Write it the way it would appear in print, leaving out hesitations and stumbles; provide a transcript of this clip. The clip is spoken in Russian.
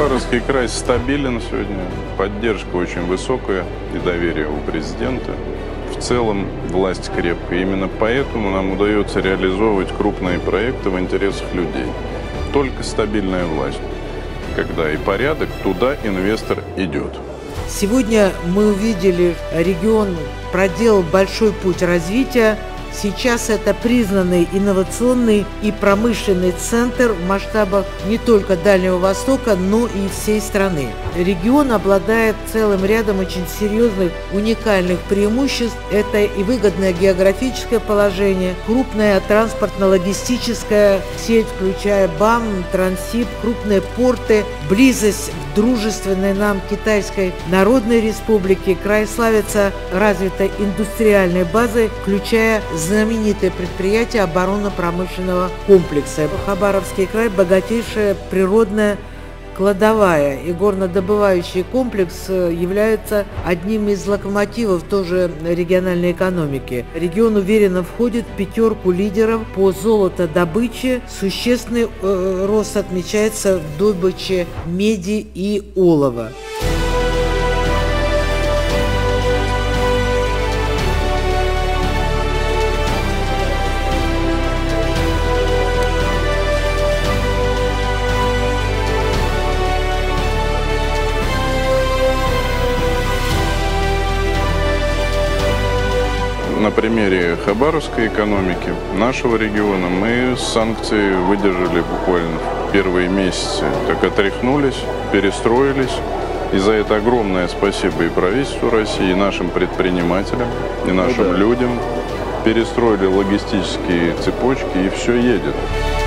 Хабаровский край стабилен сегодня, поддержка очень высокая и доверие у президента. В целом власть крепкая. Именно поэтому нам удается реализовывать крупные проекты в интересах людей. Только стабильная власть, когда и порядок, туда инвестор идет. Сегодня мы увидели, регион проделал большой путь развития. Сейчас это признанный инновационный и промышленный центр в масштабах не только Дальнего Востока, но и всей страны. Регион обладает целым рядом очень серьезных уникальных преимуществ. Это и выгодное географическое положение, крупная транспортно-логистическая сеть, включая БАМ, Трансип, крупные порты, близость к дружественной нам Китайской Народной Республике. Край славится развитой индустриальной базой, включая знаменитое предприятие оборонно-промышленного комплекса. Хабаровский край – богатейшая природная кладовая, и горнодобывающий комплекс является одним из локомотивов тоже региональной экономики. Регион уверенно входит в пятерку лидеров по золотодобыче. Существенный рост отмечается в добыче меди и олова. На примере хабаровской экономики нашего региона мы санкции выдержали буквально в первые месяцы. Так отряхнулись, перестроились. И за это огромное спасибо и правительству России, и нашим предпринимателям, и нашим людям. Перестроили логистические цепочки, и все едет.